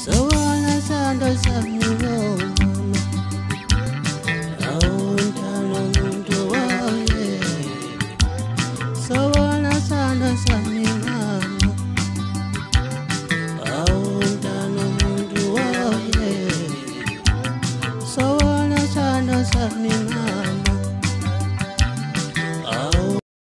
Sawona sando samino mama Auntano muntu wae Sawona sando samino mama Auntano muntu wae Sawona sando samino